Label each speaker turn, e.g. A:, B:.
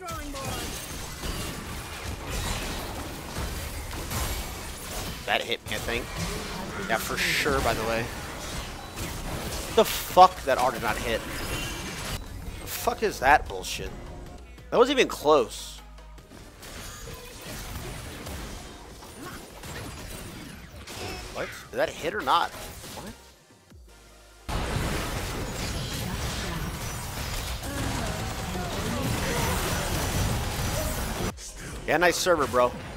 A: That hit me, I think. Yeah, for sure, by the way. The fuck that R did not hit. The fuck is that bullshit? That wasn't even close. What? Did that hit or not? What? Yeah, nice server, bro.